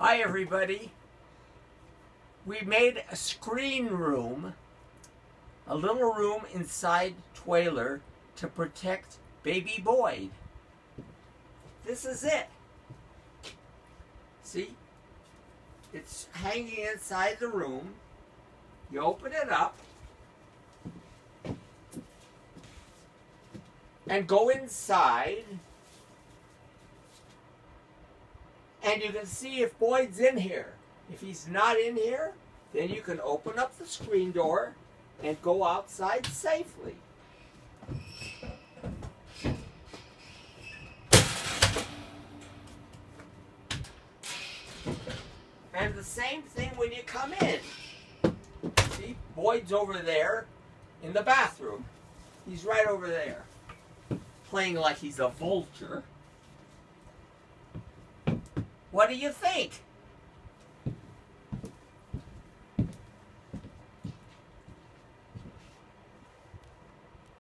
Hi everybody. We made a screen room, a little room inside Twailer to protect baby Boyd. This is it. See? It's hanging inside the room. You open it up and go inside, and you can see if Boyd's in here. If he's not in here, then you can open up the screen door and go outside safely. And the same thing when you come in. See, Boyd's over there in the bathroom. He's right over there, playing like he's a vulture. What do you think?